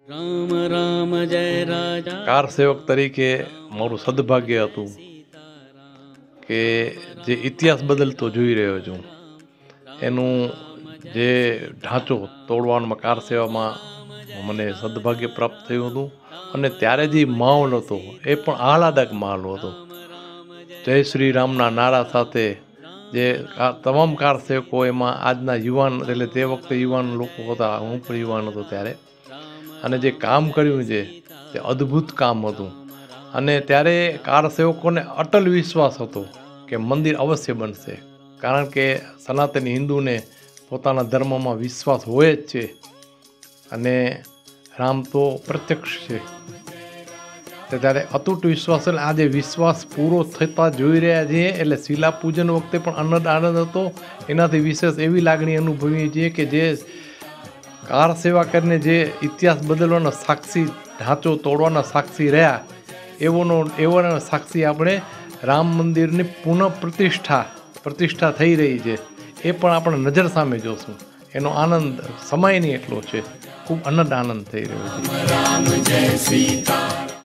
રામ રામ જય રાજા કાર સેવક તરીકે મારું સદભાગ્ય હતું કે જે ઇતિહાસ બદલતો જોઈ રહ્યો છું એનું જે ઢાંચો તોડવામાં કાર સેવામાં મને સદભાગ્ય પ્રાપ્ત થયું હતું. અને ત્યારે જે માહોલ હતો એ પણ આહલાદક માહોલ હતો. જય શ્રી રામના નારા સાથે જે તમામ કાર સેવકો એમાં આજના યુવાન એટલે તે વખતે યુવાન લોકો હતા, હું પણ યુવાન હતો ત્યારે, અને જે કામ કર્યું છે તે અદ્ભુત કામ હતું. અને ત્યારે કાર સેવકોને અટલ વિશ્વાસ હતો કે મંદિર અવશ્ય બનશે, કારણ કે સનાતની હિન્દુને પોતાના ધર્મમાં વિશ્વાસ હોય જ છે અને રામ તો પ્રત્યક્ષ છે. ત્યારે અતૂટ વિશ્વાસ, એટલે આજે વિશ્વાસ પૂરો થતા જોઈ રહ્યા છીએ. એટલે શિલા પૂજન વખતે પણ આનંદ હતો. એનાથી વિશેષ એવી લાગણી અનુભવીએ છીએ કે જે કાર સેવા કરીને જે ઇતિહાસ બદલવાના સાક્ષી, ઢાંચો તોડવાના સાક્ષી રહ્યા, એવોના સાક્ષી આપણે રામ મંદિરની પુનઃ પ્રતિષ્ઠા થઈ રહી છે એ પણ આપણે નજર સામે જોશું. એનો આનંદ સમય નહીં એટલો છે, ખૂબ આનંદ થઈ રહ્યો છે.